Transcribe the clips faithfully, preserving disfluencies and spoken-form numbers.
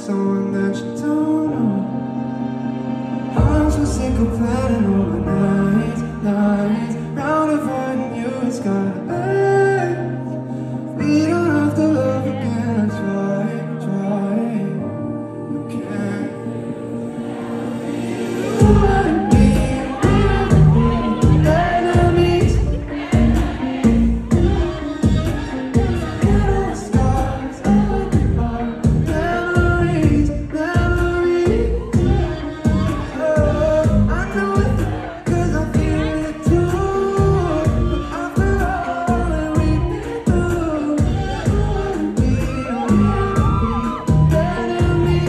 someone that you don't know. I'm so sick of planning all the nights, nights, round avoiding you, it's gotta end. We don't have to love again, try, try, you can't. You and me, we have been enemies. Forget all the scars of our memories, memories. Oh, I know it, 'cause I feel it too. But after all that we've been through, you and me, we have been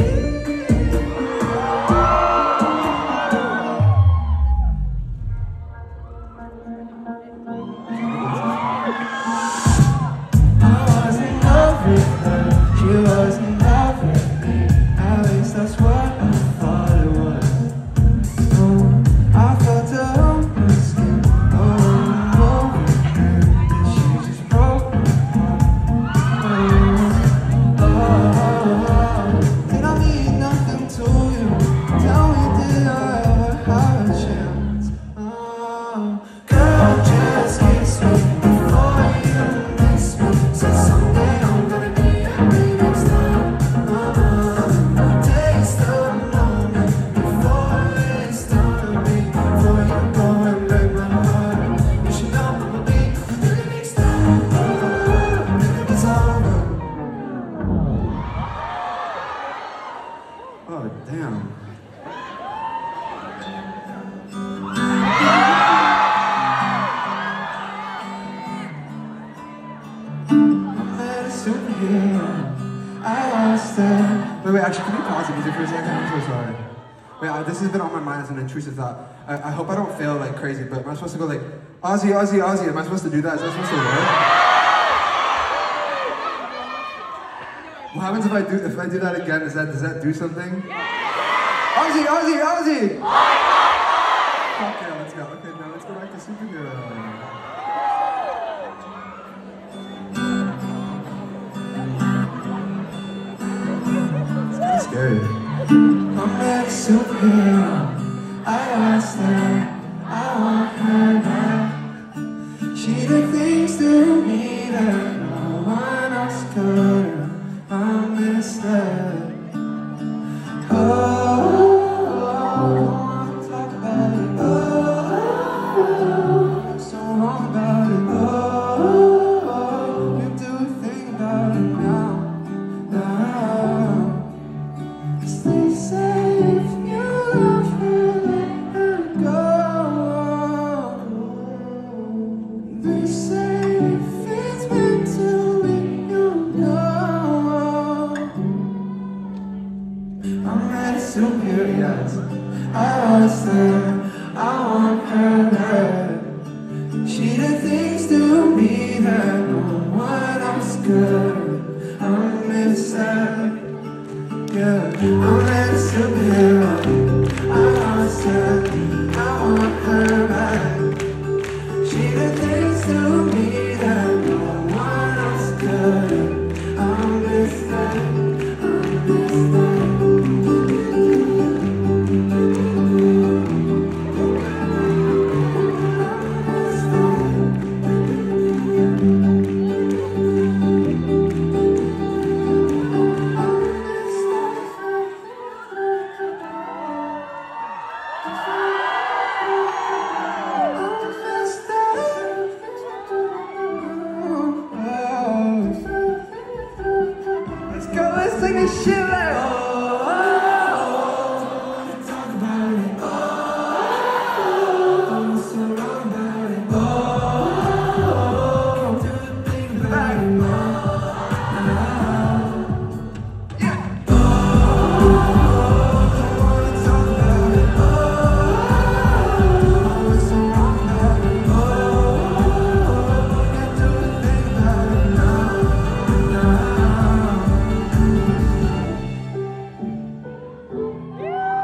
I was in love with her, she was in love with me. At least that's what I thought it was. Oh, I felt her on my skin, over and over again, and she just broke my heart. Oh, oh, oh. Did I mean nothing to you? Tell me, did I ever have a chance? Oh, girl, just kiss me before you miss me. Said someday I'm gonna be happy next time. Oh, taste the moment before it's done to me. Before you go and break my heart, you should know I'ma be really next time. Oh, if it's over. Oh, damn. I met a superhero. I lost it. Wait, wait, actually, can we pause the music for a second? I'm so sorry. Wait, uh, this has been on my mind as an intrusive thought. I, I hope I don't fail like crazy, but am I supposed to go like, Ozzy, Ozzy, Ozzy? Am I supposed to do that? Is that supposed to work? What happens if I do if I do that again? Does that does that do something? Ozzy, Ozzy, Ozzy! Okay, let's go. Okay, now let's go back to superhero. It's kind of scary. I'm not a superhero. I lost her. I want her back. She did things to me that no one else could. I miss that. Oh, I wanna talk about it. Oh, so wrong about it. Oh, you do a thing about it now, now. 'Cause they say if you love her, let her go. They say if it's meant to be, you'll know. I'm not a superhero, yes. I lost her, I want her back. She did things to me that no one else could. I miss that.